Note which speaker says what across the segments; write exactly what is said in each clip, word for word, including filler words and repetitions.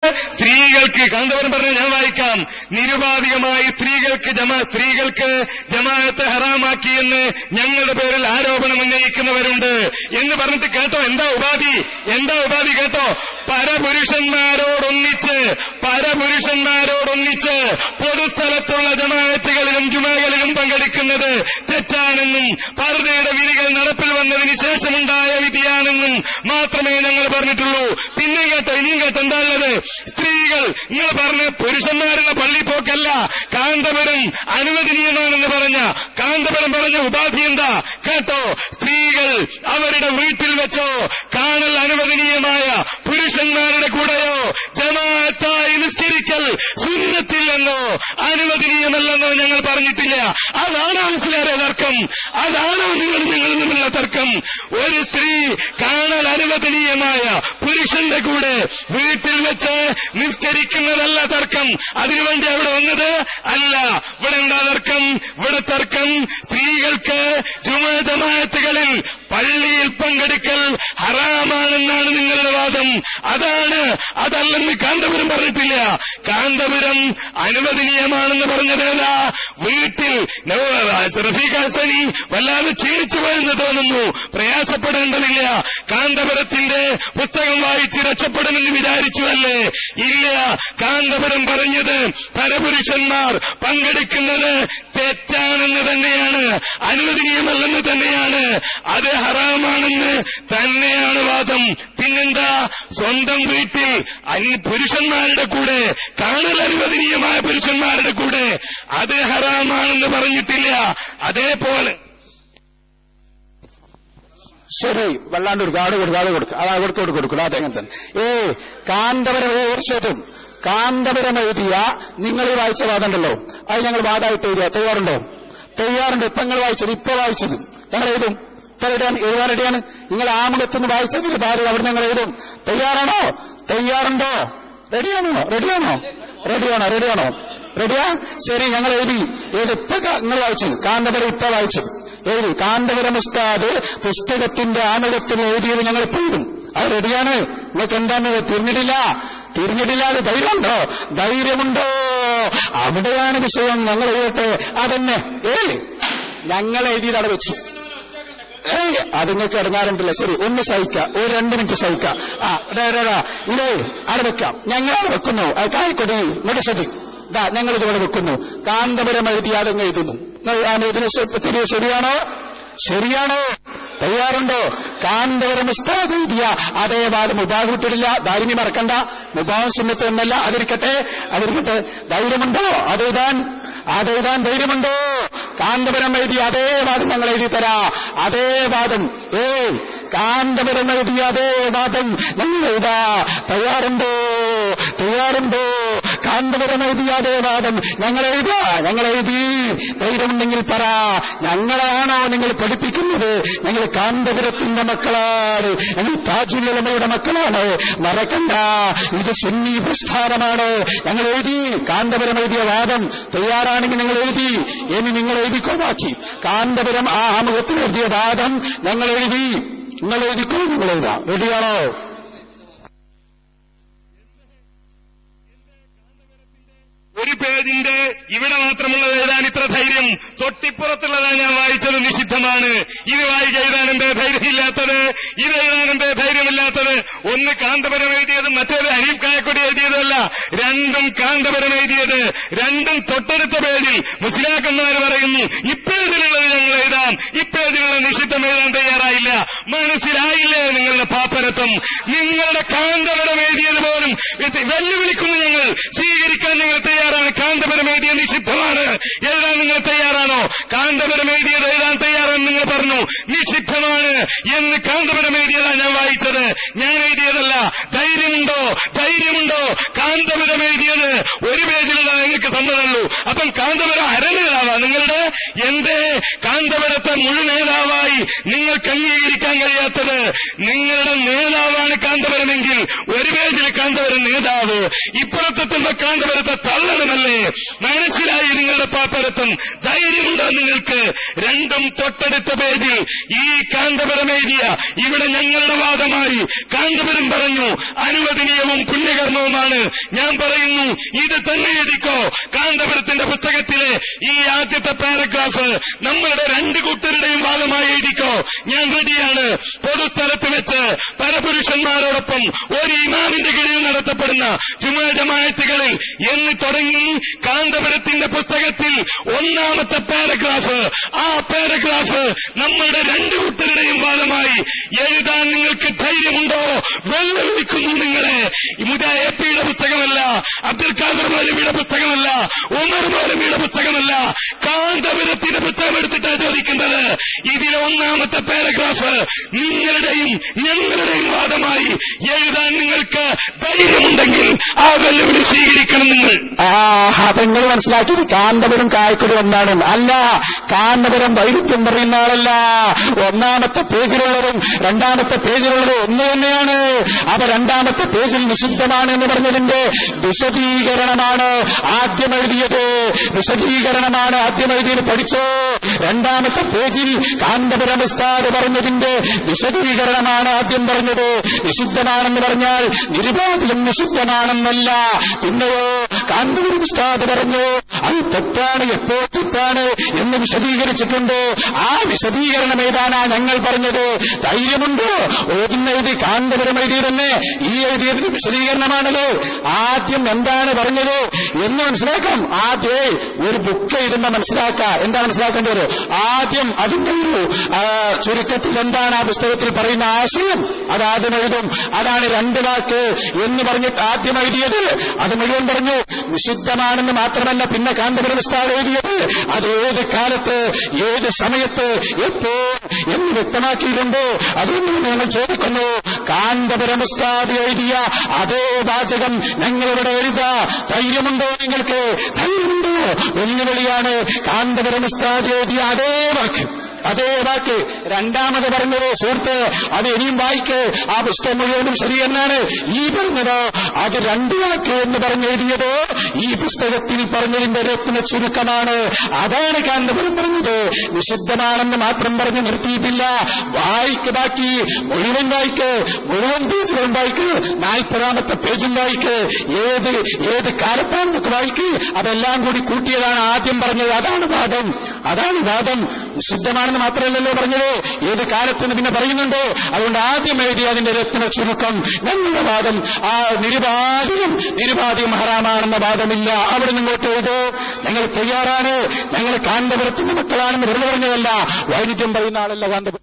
Speaker 1: സ്ത്രീകൾക്ക് കാന്തപുരം പറഞ്ഞ ഞാൻ വായിക്കാം. നിരുപാധികമായി സ്ത്രീകൾക്ക് ജമാ സ്ത്രീകൾക്ക് ജമാഅത്ത് ഹറാമാക്കിയെന്ന് ഞങ്ങളുടെ പേരിൽ ആരോപണം ഉന്നയിക്കുന്നവരുണ്ട് എന്ന് പറഞ്ഞിട്ട് കേട്ടോ. എന്താ ഉപാധി? എന്താ ഉപാധി കേട്ടോ? പരപുരുഷന്മാരോടൊന്നിച്ച് പരപുരുഷന്മാരോടൊന്നിച്ച് പൊതുസ്ഥലത്തുള്ള ജമാഅത്തുകളിലും ജുമകളിലും പങ്കെടുക്കുന്നത് തെറ്റാണെന്നും പർദ്ദയുടെ വിധികൾ നടപ്പിൽ വന്നതിന് ശേഷമുണ്ടായ വിധിയാണെന്നും മാത്രമേ ഞങ്ങൾ പറഞ്ഞിട്ടുള്ളൂ. പിന്നെ കേട്ടോ, ഇനിയും കേട്ടോ എന്താ ഉള്ളത്? സ്ത്രീകൾ നിങ്ങൾ പറഞ്ഞ പുരുഷന്മാരുടെ പള്ളി പോക്കല്ല കാന്തപുരം അനുവദനീയമാണെന്ന് പറഞ്ഞ കാന്തപുരം പറഞ്ഞ ഉപാധി എന്താ കേട്ടോ? സ്ത്രീകൾ അവരുടെ വീട്ടിൽ വെച്ചോ കാണൽ അനുവദനീയമായ പുരുഷന്മാരുടെ കൂടെയോ ജമാഅത്തായി നിസ്കരിക്കൽ സുന്നത്തില്ലെന്നോ അനുവദനീയമല്ലെന്നോ ഞങ്ങൾ പറഞ്ഞിട്ടില്ല. അതാണോ മനസ്സിലായ തർക്കം? അതാണോ നിങ്ങൾ നിങ്ങൾ തമ്മിലുള്ള തർക്കം? ഒരു സ്ത്രീ കാണൽ അനുവദനീയമായ പുരുഷന്റെ കൂടെ വീട്ടിൽ വെച്ച് നിസ്കരിക്കുന്നതല്ല തർക്കം. അതിനുവേണ്ടി അവിടെ വന്നത് അല്ല. ഇവിടെ എന്താ തർക്കം? ഇവിടെ തർക്കം സ്ത്രീകൾക്ക് ജുമുഅ ജമാഅത്തുകളിൽ പള്ളിയിൽ പങ്കെടുക്കൽ ഹറാമാണെന്നാണ് നിങ്ങളുടെ വാദം. അതാണ്. അതല്ലെന്ന് കാന്തപുരം പറഞ്ഞിട്ടില്ല. കാന്തപുരം അനുവദനീയമാണെന്ന് പറഞ്ഞതേതാ? വീട്ടിൽ റഫീഖ് ഹസനി വല്ലാതെ ക്ഷീണിച്ചു പോയെന്ന് തോന്നുന്നു. പ്രയാസപ്പെടേണ്ടതില്ല. കാന്തപുരത്തിന്റെ പുസ്തകം വായിച്ച് രക്ഷപ്പെടുമെന്ന് വിചാരിച്ചു അല്ലേ? ഇല്ല. കാന്തപുരം പറഞ്ഞത് പരപുരുഷന്മാർ പങ്കെടുക്കുന്നത് തെറ്റാണെന്ന് തന്നെയാണ്, അനുവദനീയമല്ലെന്ന് തന്നെയാണ്, അത് ഹറാമാണെന്ന് തന്നെയാണ് വാദം. പിന്നെന്താ? സ്വന്തം വീട്ടിൽ പുരുഷന്മാരുടെ കൂടെ കാണൽ അനുവദനീയമായ പുരുഷന്മാരുടെ കൂടെ അത് ഹറാമാണെന്ന് പറഞ്ഞിട്ടില്ല. അതേപോലെ
Speaker 2: ശരി, വല്ലാണ്ട് കൊടുക്കുക, ആട് കൊടുക്കുക, ആട് കൊടുക്കുക, അതാ കൊടുക്ക കൊടുക്ക കൊടുക്കുക അതെങ്ങനെ തന്നെ. ഏ കാന്തപുരം വർഷത്തും കാന്തപുരം എഴുതിയ നിങ്ങൾ ഈ വായിച്ച വാദമുണ്ടല്ലോ, അത് ഞങ്ങൾ വാദമായിട്ട് എഴുതുക. തയ്യാറുണ്ടോ? തയ്യാറുണ്ട്. ഇപ്പൊ നിങ്ങൾ വായിച്ചത്, ഇപ്പൊ വായിച്ചത് ഞങ്ങൾ എഴുതും. ഇപ്പൊ റെഡിയാണ്, എഴുതാൻ റെഡിയാണ്. നിങ്ങൾ ആമുഖത്തുനിന്ന് വായിച്ചതിന് ഭാര്യ അവിടെ ഞങ്ങൾ എഴുതും. തയ്യാറാണോ? തയ്യാറുണ്ടോ? റെഡിയാണോ? റെഡിയാണോ? റെഡിയാണോ? റെഡിയാണോ? റെഡിയാ? ശരി, ഞങ്ങൾ എഴുതി. ഏത് ഇപ്പൊ നിങ്ങൾ വായിച്ചത്? കാന്തപുരം ഇപ്പൊ വായിച്ചത് എഴുതി. കാന്തപുരം ഉസ്താദ് പുസ്തകത്തിന്റെ ആമുഖത്തിൽ എഴുതിയത് ഞങ്ങൾ ഇപ്പൊ എഴുതും. അത് റെഡിയാണ്. നിങ്ങൾക്ക് എന്താന്ന് തിരിഞ്ഞിട്ടില്ല? തിരിഞ്ഞിട്ടില്ല. അത് ധൈര്യമുണ്ടോ? ധൈര്യമുണ്ടോ? അവിടെയാണ് വിഷയം. ഞങ്ങൾ എഴുതട്ടെ. അതന്നെ ഏയ് ഞങ്ങൾ എഴുതിയത് അവിടെ വെച്ചു. ഏയ് അത് നിങ്ങൾക്ക് ഇറങ്ങാറുണ്ടല്ലോ. ശരി, ഒന്ന് സഹിക്കാം, ഒരു രണ്ട് മിനിറ്റ് സഹിക്കാം. ആ ഇതേ അവിടെ വെക്കാം. ഞങ്ങൾ അവിടെ വെക്കുന്നു. അത് കായിക്കോട്ടെ, ഇങ്ങോട്ട് ശ്രദ്ധിക്കും. ഇതാ ഞങ്ങളിത് ഇവിടെ വെക്കുന്നു. കാന്തപുരം എഴുതി അതങ്ങ് എഴുതുന്നു. ഇതിന് ശരിയാണോ? ശരിയാണോ? തയ്യാറുണ്ടോ? കാന്തപുരം ഉസ്താദ് എഴുതിയ അതേ വാദം മുബാഹ് വിട്ടിട്ടില്ല. ധൈര്യം മറക്കണ്ട. മുബാഹ് സുന്നത്ത് എന്നല്ല. അതിരിക്കട്ടെ, അതിരിക്കട്ടെ. ധൈര്യമുണ്ടോ അതെഴുതാൻ? അതെഴുതാൻ ധൈര്യമുണ്ടോ? കാന്തപുരം എഴുതിയ അതേ വാദം ഞങ്ങൾ എഴുതി തരാ. അതേ വാദം ഏയ് കാന്തപുരം എഴുതിയ അതേ വാദം ഞങ്ങൾ എഴുതാ. തയ്യാറുണ്ടോ? തയ്യാറുണ്ടോ? കാന്തപുരം എഴുതിയ അതേ വാദം ഞങ്ങൾ എഴുതാ. ഞങ്ങൾ എഴുതി. ധൈര്യമുണ്ടെങ്കിൽ പറ. ഞങ്ങളാണോ നിങ്ങൾ പഠിപ്പിക്കുന്നത്? ഞങ്ങൾ കാന്തപുരത്തിന്റെ മക്കളാണ്. ഞങ്ങൾ താജുൽ ഉലമയുടെ മക്കളാണ്. മറക്കണ്ട, ഇത് സുന്നി പ്രസ്ഥാനമാണ്. ഞങ്ങൾ എഴുതി. കാന്തപുരം എഴുതിയ വാദം തയ്യാറാണെങ്കിൽ നിങ്ങൾ എഴുതി. ഇനി നിങ്ങൾ എഴുതിക്കോ ബാക്കി. കാന്തപുരം ആ ആമുഖത്തിൽ എഴുതിയ വാദം ഞങ്ങൾ എഴുതി. നിങ്ങൾ എഴുതിക്കോ. നിങ്ങൾ എഴുതാം. റെഡിയാണോ?
Speaker 1: ഒരു പേജിന്റെ ഇവിടെ മാത്രമുള്ളത് എഴുതാൻ ഇത്ര ധൈര്യം? തൊട്ടിപ്പുറത്തുള്ളതാണ് ഞാൻ വായിച്ചത് നിഷിദ്ധമാണ്. ഇത് വായിക്ക എഴുതാൻ എന്തേ ധൈര്യമില്ലാത്തത്? ഇത് എഴുതാൻ എന്തേ ധൈര്യമില്ലാത്തത്? ഒന്ന് കാന്തപുരം എഴുതിയതും മറ്റേത് ഹരീഫ് കായക്കൊടി എഴുതിയതല്ല. രണ്ടും കാന്തപുരം എഴുതിയത്. രണ്ടും തൊട്ടടുത്ത പേജിൽ മുസ്ലിയാക്കന്മാർ പറയുന്നു ഇപ്പേജിലുള്ളത് ഞങ്ങൾ എഴുതാം, ഇപ്പേജിലുള്ള നിഷിദ്ധം എഴുതാൻ തയ്യാറായില്ല. മനസ്സിലായില്ലേ നിങ്ങളുടെ പാപ്പരത്വം? നിങ്ങളുടെ കാന്തപുരം എഴുതിയത് പോലും വെല്ലുവിളിക്കുന്നു ഞങ്ങൾ. സ്വീകരിക്കാൻ നിങ്ങൾ തയ്യാറാണ്. കാന്തപുരം എഴുതിയ നിഷിദ്ധമാണ് എഴുതാൻ നിങ്ങൾ തയ്യാറാണോ? കാന്തപുരം എഴുതിയത് എഴുതാൻ തയ്യാറാണെന്ന് നിങ്ങൾ പറഞ്ഞു. നിഷിദ്ധമാണ് എന്ന് കാന്തപുരം എഴുതിയതാണ് ഞാൻ വായിച്ചത്, ഞാൻ എഴുതിയതല്ല. ധൈര്യമുണ്ടോ? ധൈര്യമുണ്ടോ? കാന്തപുരം എഴുതിയത് ഒരു പേജിലുള്ള നിങ്ങൾക്ക് സമ്മതമുള്ളൂ. അപ്പം കാന്തപുരം അരനേതാവാ നിങ്ങളുടെ? എന്തേ കാന്തപുരത്തെ മുഴു നേതാവായി നിങ്ങൾക്ക് അംഗീകരിക്കാൻ കഴിയാത്തത്? നിങ്ങളുടെ നേതാവാണ് കാന്തപുരമെങ്കിൽ ഒരു പേജിൽ കാന്തപുരം നേതാവ്, ഇപ്പുറത്തെത്തുമ്പോ കാന്തപുരത്തെ തള്ളണമല്ലേ? മനസ്സിലായി നിങ്ങളുടെ പാപ്പരത്വം. ധൈര്യമുണ്ടോ നിങ്ങൾക്ക്? രണ്ടും തൊട്ടടുത്ത പേജിൽ ഈ കാന്തപുരം എഴുതിയ ഇവിടെ ഞങ്ങളുടെ വാദമായി കാന്തപുരം പറഞ്ഞു അനുവദനീയവും പുണ്യകർമ്മവുമാണ്. ഞാൻ പറയുന്നു ഇത് തന്നെ എഴുതിക്കോ. കാന്തപുരത്തിന്റെ പുസ്തകത്തിലെ ഈ ആദ്യത്തെ പാരഗ്രാഫ് നമ്മളുടെ രണ്ട് കൂട്ടരുടെയും വാദമായി എഴുതിക്കോ. ഞാൻ റെഡിയാണ്. പൊതുസ്ഥലത്ത് വെച്ച് പരപുരുഷന്മാരോടൊപ്പം ഒരു ഇമാമിന്റെ കീഴിൽ നടത്തപ്പെടുന്ന ജുമുഅ ജമാഅത്തുകളിൽ എന്ന് തുടങ്ങി കാന്തപുരത്തിന്റെ പുസ്തകത്തിൽ ഒന്നാമത്തെ പാരഗ്രാഫ്, ആ പാരഗ്രാഫ് നമ്മളുടെ രണ്ട് കൂട്ടരുടെയും വാദമായി എഴുതാൻ നിങ്ങൾക്ക് ധൈര്യമുണ്ടോ? വെല്ലുവിളിക്കുന്നു നിങ്ങളെ. മുജാ എ പിയുടെ പുസ്തകമല്ല, അബ്ദുൽ ഖാദർ മൗലവിയുടെ പുസ്തകമല്ല, ഉമർ മൗലവിയുടെ പുസ്തകമല്ല, കാന്തപുരത്തിന്റെ പുസ്തകം എടുത്തിട്ടാണ് ചോദിക്കുന്നത്. ഇതിലെ ഒന്നാമത്തെ പാരഗ്രാഫ് നിങ്ങളുടെയും ഞങ്ങളുടെയും വാദമായി എഴുതാൻ നിങ്ങൾക്ക് ധൈര്യമുണ്ടെങ്കിൽ ആ വെല്ലുവിളി സ്വീകരിക്കണം നിങ്ങൾ.
Speaker 2: ആ നിങ്ങൾ മനസ്സിലാക്കിയത് കാന്തപുരം കായക്കൊടി ഒന്നാണ്. അല്ല, കാന്തപുരം വൈരുദ്ധ്യം പറയുന്ന ആളല്ല. ഒന്നാമത്തെ പേജിലുള്ളതും രണ്ടാമത്തെ പേജിലുള്ളതും ഒന്ന് തന്നെയാണ്. അപ്പൊ രണ്ടാമത്തെ പേജിൽ നിഷിദ്ധമാണ് എന്ന് പറഞ്ഞതിന്റെ വിശദീകരണമാണ് ആദ്യം എഴുതിയത്. വിശദീകരണമാണ് ആദ്യം എഴുതിയത്. പഠിച്ചോ. രണ്ടാമത്തെ പേജിൽ കാന്തപുരം ഉസ്താദ് പറഞ്ഞതിന്റെ വിശദീകരണമാണ് ആദ്യം പറഞ്ഞത്. നിഷിദ്ധമാണെന്ന് പറഞ്ഞാൽ നിരുപാധികം നിഷിദ്ധമാണെന്നല്ല. പിന്നെയോ കാന്തപുരം ഉസ്താദ് പറഞ്ഞു അത് തെറ്റാണ്, എപ്പോൾ തെറ്റാണ് എന്ന് വിശദീകരിച്ചിട്ടുണ്ട്. ആ വിശദീകരണം എഴുതാനാ ഞങ്ങൾ പറഞ്ഞത്. ധൈര്യമുണ്ടോ? ഓതുന്ന എഴുതി കാന്തപുരം എഴുതി തന്നെ ഈ എഴുതിയതിന് വിശദീകരണമാണല്ലോ. ആദ്യം എന്താണ് പറഞ്ഞത് എന്ന് മനസ്സിലാക്കാം. ആദ്യമേ ഒരു ബുക്ക് എഴുതുമ്പോ മനസ്സിലാക്കുക. എന്താ മനസ്സിലാക്കേണ്ടത്? ആദ്യം അതിന്റെ ഒരു ചുരുക്കത്തിൽ എന്താണ് ആ പുസ്തകത്തിൽ പറയുന്ന ആശയം അതാദ്യം എഴുതും. അതാണ് രണ്ട് വാക്ക് എന്ന് പറഞ്ഞിട്ട് ആദ്യം എഴുതിയത്. അത് മുഴുവൻ പറഞ്ഞു. നിഷിദ്ധമാണെന്ന് മാത്രമല്ല പിന്നെ കാന്തപുരം ഉസ്താദ് എഴുതിയത് അത് ഏത് കാലത്ത് ഏത് സമയത്ത് എപ്പോ എന്ന് വ്യക്തമാക്കിയിട്ടുണ്ടോ. അതുകൊണ്ട് ഞങ്ങൾ ചോദിക്കുന്നു, കാന്തപുരം ഉസ്താദ് എഴുതിയ അതേ വാചകം ഞങ്ങളിവിടെ എഴുതാ ധൈര്യമുണ്ടോ നിങ്ങൾക്ക്? ധൈര്യമുണ്ടോ? വെല്ലുവിളിയാണ്. കാന്തപുരം ഉസ്താദ് എഴുതിയ അതേ വാക്ക് അതേ വാക്ക് രണ്ടാമത് പറഞ്ഞത് സുഹൃത്ത് അത് ഇനിയും വായിക്ക്. ആ പുസ്തകം മുഴുവനും ശരി എന്നാണ്. ഈ പറഞ്ഞത് അത് രണ്ടു വാക്ക് എന്ന് പറഞ്ഞെഴുതിയത് ഈ പുസ്തകത്തിൽ പറഞ്ഞതിന്റെ രത്ന ചുരുക്കമാണ്. അതാണ് കാന്തപുരം പറഞ്ഞത്. നിഷിദ്ധമാണെന്ന് മാത്രം പറഞ്ഞ് നിർത്തിയിട്ടില്ല. വായിക്ക്, ബാക്കി മുഴുവൻ വായിക്ക്, മുഴുവൻ പേജുകളും വായിക്ക്, നാൽപ്പതാമത്തെ പേജും വായിക്ക്, ഏത് ഏത് കാലത്താണെന്നൊക്കെ വായിക്ക്. അതെല്ലാം കൂടി കൂട്ടിയതാണ് ആദ്യം പറഞ്ഞത്. അതാണ് വാദം, അതാണ് വാദം. നിഷിദ്ധമാണ് മാത്രമല്ലല്ലോ പറഞ്ഞത്, ഏത് കാലത്തെന്ന് പിന്നെ പറയുന്നുണ്ടോ. അതുകൊണ്ട് ആദ്യം എഴുതി അതിന്റെ രത്ന ചുരുക്കം ഞങ്ങളുടെ വാദം ആ നിരുപാധികം നിരുപാധികം ഹറാമാണെന്ന വാദമില്ല. അവിടെ നിങ്ങോട്ട് എഴുതോ. ഞങ്ങൾ തയ്യാറാണ്. ഞങ്ങൾ കാന്തപുരത്തിന്റെ മക്കളാണെന്ന് വെറുതെ പറഞ്ഞതല്ല. വൈരുദ്ധ്യം പറയുന്ന ആളല്ല കാന്തപുരം.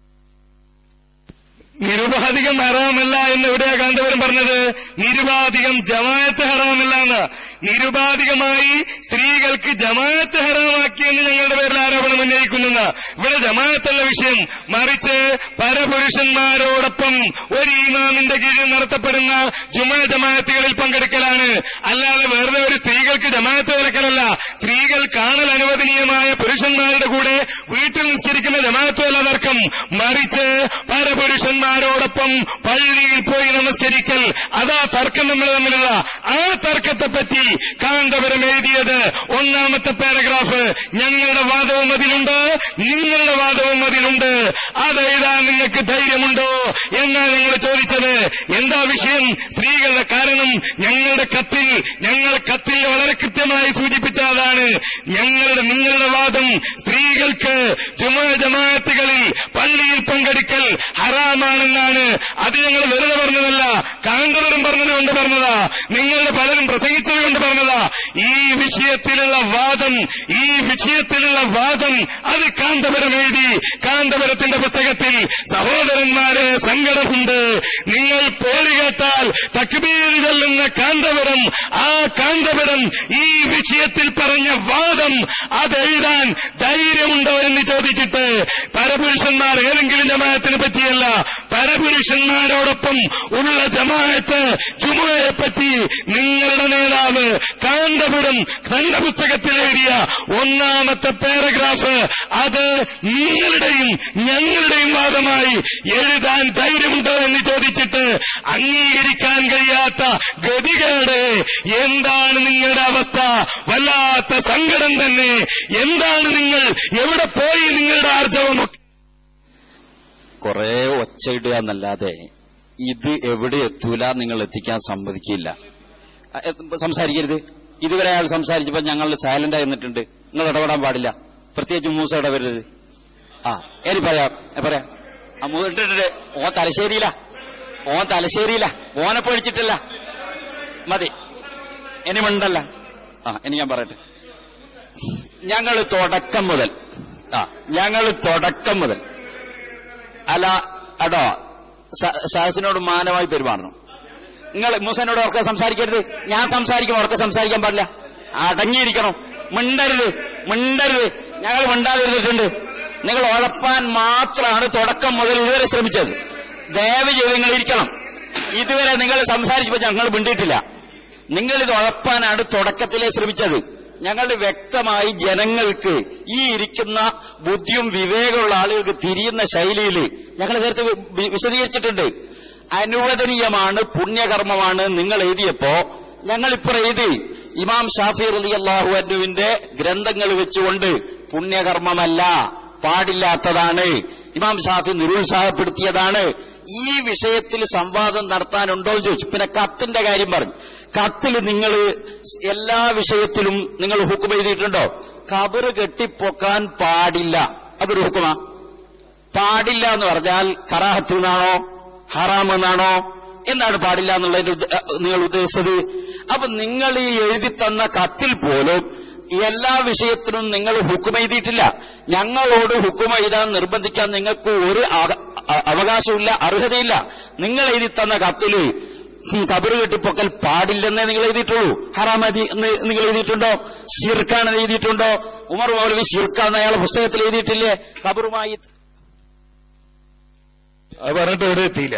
Speaker 1: നിരുപാധികം ഹറാമല്ല എന്ന് എവിടെയാ കാന്തപുരം പറഞ്ഞത്? നിരുപാധികം ജമാഅത്ത് ഹറാമല്ല എന്ന്. നിരുപാധികമായി സ്ത്രീകൾക്ക് ജമാഅത്ത് ഹറാമാക്കിയെന്ന് ഞങ്ങളുടെ പേരിൽ ആരോപണം ഉന്നയിക്കുന്നെന്ന്. ഇവിടെ ജമാഅത്തല്ല വിഷയം, മറിച്ച് പരപുരുഷന്മാരോടൊപ്പം ഒരു ഇമാമിന്റെ കീഴിൽ നടത്തപ്പെടുന്ന ജുമുഅ ജമാഅത്തുകളിൽ പങ്കെടുക്കലാണ്. അല്ലാതെ വെറുതെ ഒരു സ്ത്രീകൾക്ക് ജമാഅത്ത് വിലക്കലല്ല. സ്ത്രീകൾ കാണൽ അനുവദനീയമായ പുരുഷന്മാരുടെ കൂടെ വീട്ടിൽ നിസ്കരിക്കുന്ന ജമാഅത്തുമല്ല തർക്കം, മറിച്ച് പരപുരുഷന്മാരോടൊപ്പം പള്ളിയിൽ പോയി നമസ്കരിക്കൽ. അതാ തർക്കം നമ്മൾ തമ്മിലുള്ള. ആ തർക്കത്തെപ്പറ്റി കാന്തപുരം എഴുതിയത് ഒന്നാമത്തെ പാരഗ്രാഫ്. ഞങ്ങളുടെ വാദവും അതിലുണ്ട്, നിങ്ങളുടെ വാദവും അതിലുണ്ട്. അതെഴുതാൻ നിങ്ങൾക്ക് ധൈര്യമുണ്ടോ എന്നാണ് ഞങ്ങൾ ചോദിച്ചത്. എന്താ വിഷയം? സ്ത്രീകളുടെ കാരണം ഞങ്ങളുടെ കത്തിൽ ഞങ്ങൾ കത്തിൽ വളരെ കൃത്യമായി സൂചിപ്പിച്ച അതാണ്. ഞങ്ങളുടെ നിങ്ങളുടെ വാദം സ്ത്രീകൾക്ക് ജുമുഅ ജമാഅത്തുകളിൽ പള്ളിയിൽ പങ്കെടുക്കൽ ഹറാമാണെന്നാണ്. അത് ഞങ്ങൾ വെറുതെ പറഞ്ഞതല്ല, കാന്തപുരം പറഞ്ഞതുകൊണ്ട് പറഞ്ഞതാ, നിങ്ങളുടെ പലരും പ്രസംഗിച്ചത് കൊണ്ട് പറഞ്ഞതാ. ഈ വിഷയത്തിലുള്ള വാദം ഈ വിഷയത്തിലുള്ള വാദം അത് കാന്തപുരം എഴുതി. കാന്തപുരത്തിന്റെ പുസ്തകത്തിൽ സഹോദരന്മാരെ സങ്കടമുണ്ട്. നിങ്ങൾ പേര് കേട്ടാൽ തക്ബീർ ചൊല്ലുന്ന കാന്തപുരം, ആ കാന്തപുരം ഈ വിഷയത്തിൽ പറഞ്ഞ വാദം അതെഴുതാൻ ധൈര്യമുണ്ടോ എന്ന് ചോദിച്ചിട്ട് പരപുരുഷന്മാർ ഏതെങ്കിലും ജമാഅത്തിനെ പറ്റിയല്ല, പരപുരുഷന്മാരോടൊപ്പം ഉള്ള ജമാഅത്ത് ജുമുഅയെ പറ്റി നിങ്ങളുടെ നേതാവ് കാന്തപുരം തന്റെ പുസ്തകത്തിൽ എഴുതിയ ഒന്നാമത്തെ പാരഗ്രാഫ് അത് നിങ്ങളുടെയും ഞങ്ങളുടെയും വാദമായി എഴുതാൻ ധൈര്യമുണ്ടോ എന്ന് ചോദിച്ചിട്ട് അംഗീകരിക്കാൻ കഴിയാത്ത ഗതികേട്. എന്താണ് നിങ്ങളുടെ അവസ്ഥ? വല്ലാത്ത സങ്കടം തന്നെ. എന്താണ് നിങ്ങൾ? എവിടെ പോയി നിങ്ങളുടെ ആർജവം?
Speaker 3: കുറെ ഒച്ചയിടുക എന്നല്ലാതെ ഇത് എവിടെ എത്തൂല, നിങ്ങൾ എത്തിക്കാൻ സമ്മതിക്കില്ല. സംസാരിക്കരുത്. ഇതുവരെ അയാൾ സംസാരിച്ചപ്പോ ഞങ്ങൾ സൈലന്റ് ആയി നിന്നിട്ടുണ്ട്. നിങ്ങൾ ഇടപെടാൻ പാടില്ല, പ്രത്യേകിച്ച് മൂസ ഇടപെടരുത്. ആ ഇനി പറയാം പറയാം ആ മൂന്നിട്ടുണ്ട്. ഓൻ തലശ്ശേരിയില്ല, ഓൻ തലശ്ശേരിയില്ല, ഓനെ പൊഴിച്ചിട്ടില്ല. മതി, ഇനി മിണ്ടല്ല. ആ ഇനി ഞാൻ പറയട്ടെ. ഞങ്ങൾ തുടക്കം മുതൽ ആ ഞങ്ങൾ തുടക്കം മുതൽ അല്ല അടോ സാസിനോട് മാനമായി പെരുമാറണം. നിങ്ങൾ മൂസനോട് ഉറക്കെ സംസാരിക്കരുത്. ഞാൻ സംസാരിക്കും, ഉറക്കെ സംസാരിക്കാൻ പാടില്ല. അടങ്ങിയിരിക്കണം, മിണ്ടരുത് മിണ്ടരുത് ഞങ്ങൾ മിണ്ടാതിരുന്നിട്ടുണ്ട്. നിങ്ങൾ ഉഴപ്പാൻ മാത്രമാണ് തുടക്കം മുതൽ ഇതുവരെ ശ്രമിച്ചത്. ദയവ് ചെയ്ത് നിങ്ങൾ ഇരിക്കണം. ഇതുവരെ നിങ്ങൾ സംസാരിച്ചപ്പോൾ ഞങ്ങൾ മിണ്ടിയിട്ടില്ല. നിങ്ങളിത് ഉഴപ്പാനാണ് തുടക്കത്തിലേ ശ്രമിച്ചത്. ഞങ്ങൾ വ്യക്തമായി ജനങ്ങൾക്ക്, ഈ ഇരിക്കുന്ന ബുദ്ധിയും വിവേകമുള്ള ആളുകൾക്ക് തിരിയുന്ന ശൈലിയിൽ ഞങ്ങൾ നേരത്തെ വിശദീകരിച്ചിട്ടുണ്ട്. അനുവദനീയമാണ്, പുണ്യകർമ്മമാണ് നിങ്ങൾ എഴുതിയപ്പോ ഞങ്ങളിപ്പോൾ എഴുതി ഇമാം ഷാഫി റളിയല്ലാഹു അൻഹുവിന്റെ ഗ്രന്ഥങ്ങൾ വെച്ചുകൊണ്ട് പുണ്യകർമ്മമല്ല, പാടില്ലാത്തതാണ്, ഇമാം ഷാഫി നിരുത്സാഹപ്പെടുത്തിയതാണ്. ഈ വിഷയത്തിൽ സംവാദം നടത്താനുണ്ടോ എന്ന് ചോദിച്ചു. പിന്നെ കത്തിന്റെ കാര്യം പറഞ്ഞു. കത്തിൽ നിങ്ങൾ എല്ലാ വിഷയത്തിലും നിങ്ങൾ ഹുക്കും എഴുതിയിട്ടുണ്ടോ? ഖബറ് കെട്ടിപ്പൊക്കാൻ പാടില്ല, അതൊരു ഹുക്കുമാ? പാടില്ല എന്ന് പറഞ്ഞാൽ കറാഹത്ത് എന്നാണോ ഹറാം എന്നാണോ? എന്താണ് പാടില്ല എന്നുള്ളതിന്റെ നിങ്ങൾ ഉദ്ദേശിച്ചത്? അപ്പൊ നിങ്ങൾ ഈ എഴുതി തന്ന കത്തിൽ പോലും എല്ലാ വിഷയത്തിനും നിങ്ങൾ ഹുക്കും എഴുതിയിട്ടില്ല. ഞങ്ങളോട് ഹുക്കും എഴുതാൻ നിർബന്ധിക്കാൻ നിങ്ങൾക്ക് ഒരു അവകാശമില്ല, അർഹതയില്ല. നിങ്ങൾ എഴുതി തന്ന കത്തില് ഖബറ് കെട്ടിപ്പൊക്കൽ പാടില്ലെന്നേ നിങ്ങൾ എഴുതിയിട്ടുള്ളൂ. ഹറാമതി എന്ന് നിങ്ങൾ എഴുതിയിട്ടുണ്ടോ? ശിർക്കാണെന്ന് എഴുതിയിട്ടുണ്ടോ? ഉമർ മൗലവി ശിർക്കാന്ന് അയാളെ പുസ്തകത്തിൽ എഴുതിയിട്ടില്ലേ? ഖബറുമായി
Speaker 1: അത് പറഞ്ഞിട്ട് എവിടെ എത്തിയില്ല.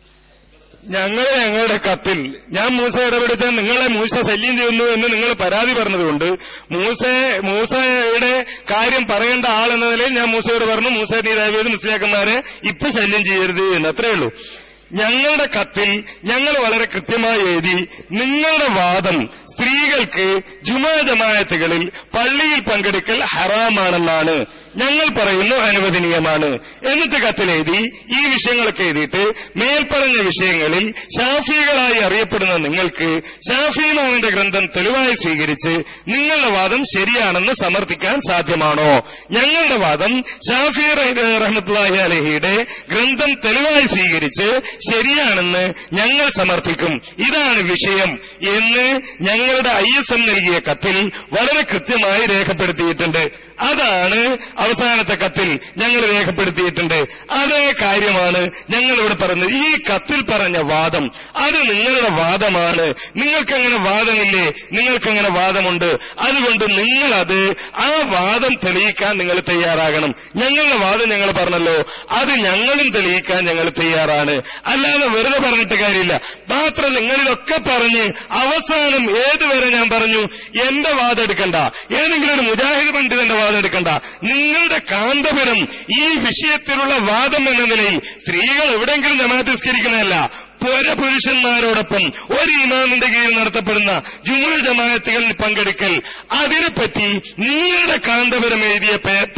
Speaker 1: ഞങ്ങളെ ഞങ്ങളുടെ കത്തിൽ ഞാൻ മൂസ ഇടപെടുത്താൻ നിങ്ങളെ മൂസ ശല്യം ചെയ്യുന്നു എന്ന് നിങ്ങൾ പരാതി പറഞ്ഞതുകൊണ്ട് മൂസ മൂസയുടെ കാര്യം പറയേണ്ട ആളെന്ന നിലയിൽ ഞാൻ മൂസയോട് പറഞ്ഞു, മൂസ നീ ദയവേത് മുസ്ലിയാക്കന്മാരെ ഇപ്പൊ ശല്യം ചെയ്യരുത് എന്ന്. അത്രേ ഉള്ളൂ. ഞങ്ങളുടെ കത്തിൽ ഞങ്ങൾ വളരെ കൃത്യമായി എഴുതി, നിങ്ങളുടെ വാദം സ്ത്രീകൾക്ക് ജുമാ ജമാഅത്തുകളിൽ പള്ളിയിൽ പങ്കെടുക്കൽ ഹറാമാണെന്നാണ്. ഞങ്ങൾ പറയുന്നു അനുവദനീയമാണ്. എന്നിട്ട് കത്തിലെഴുതി ഈ വിഷയങ്ങളൊക്കെ എഴുതിയിട്ട് മേൽപ്പറഞ്ഞ വിഷയങ്ങളിൽ ശാഫികളായി അറിയപ്പെടുന്ന നിങ്ങൾക്ക് ഷാഫി ഇമാമിന്റെ ഗ്രന്ഥം തെളിവായി സ്വീകരിച്ച് നിങ്ങളുടെ വാദം ശരിയാണെന്ന് സമർത്ഥിക്കാൻ സാധ്യമാണോ? ഞങ്ങളുടെ വാദം ഷാഫി റഹ്മത്തുള്ളാഹി അലൈഹിയുടെ ഗ്രന്ഥം തെളിവായി സ്വീകരിച്ച് ശരിയാണെന്ന് ഞങ്ങൾ സമർത്ഥിക്കും. ഇതാണ് വിഷയം എന്ന് ഞങ്ങളുടെ ഐ എസ് എം നൽകിയ കത്തിൽ വളരെ കൃത്യമായി രേഖപ്പെടുത്തിയിട്ടുണ്ട്. അതാണ് അവസാനത്തെ കത്തിൽ ഞങ്ങൾ രേഖപ്പെടുത്തിയിട്ടുണ്ട്. അതേ കാര്യമാണ് ഞങ്ങൾ ഇവിടെ പറയുന്നത്. ഈ കത്തിൽ പറഞ്ഞ വാദം അത് നിങ്ങളുടെ വാദമാണ്. നിങ്ങൾക്കങ്ങനെ വാദമില്ലേ? നിങ്ങൾക്കങ്ങനെ വാദമുണ്ട്. അതുകൊണ്ട് നിങ്ങളത് ആ വാദം തെളിയിക്കാൻ നിങ്ങൾ തയ്യാറാകണം. ഞങ്ങളുടെ വാദം ഞങ്ങൾ പറഞ്ഞല്ലോ, അത് ഞങ്ങളും തെളിയിക്കാൻ ഞങ്ങൾ തയ്യാറാണ്. അല്ലാതെ വെറുതെ പറഞ്ഞിട്ട് കാര്യമില്ല. മാത്രം നിങ്ങളിതൊക്കെ പറഞ്ഞ് അവസാനം ഏതുവരെ ഞാൻ പറഞ്ഞു എന്റെ വാദം എടുക്കണ്ട, ഏതെങ്കിലും ഒരു മുജാഹിദ് പണ്ഡിതന്റെ വാദം എടുക്കണ്ട, നിങ്ങളുടെ കാന്തപുരം ഈ വിഷയത്തിലുള്ള വാദം എന്ന നിലയിൽ സ്ത്രീകൾ എവിടെയെങ്കിലും ജമാഅത്ത് നിസ്കരിക്കുന്നതല്ല, പുരുഷന്മാരോടൊപ്പം ഒരു ഇമാമിന്റെ കീഴിൽ നടത്തപ്പെടുന്ന ജുമുഅ ജമാഅത്തുകളിൽ പങ്കെടുക്കൽ, അതിനെപ്പറ്റി നിങ്ങളുടെ കാന്തപുരം എഴുതിയ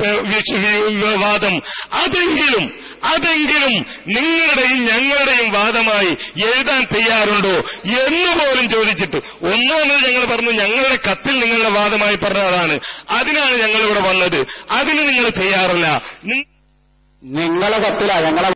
Speaker 1: വാദം അതെങ്കിലും അതെങ്കിലും നിങ്ങളുടെയും ഞങ്ങളുടെയും വാദമായി എഴുതാൻ തയ്യാറുണ്ടോ എന്നുപോലും ചോദിച്ചിട്ട് ഒന്നാമത് ഞങ്ങൾ പറഞ്ഞു ഞങ്ങളുടെ കത്തിൽ നിങ്ങളുടെ വാദമായി പറഞ്ഞതാണ്. അതിനാണ് ഞങ്ങൾ ഇവിടെ വന്നത്. അതിന് നിങ്ങൾ തയ്യാറല്ല.
Speaker 2: നിങ്ങളെ കത്തിലാ ഞങ്ങളെ